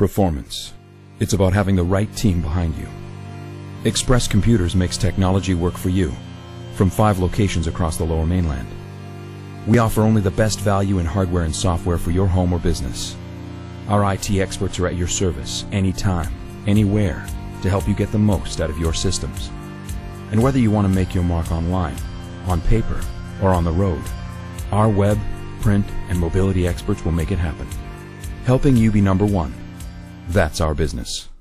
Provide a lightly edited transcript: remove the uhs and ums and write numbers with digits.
Performance. It's about having the right team behind you. Express Computers makes technology work for you, from 5 locations across the Lower Mainland. We offer only the best value in hardware and software for your home or business. Our IT experts are at your service, anytime, anywhere, to help you get the most out of your systems. And whether you want to make your mark online, on paper, or on the road, our web, print, and mobility experts will make it happen. Helping you be number one. That's our business.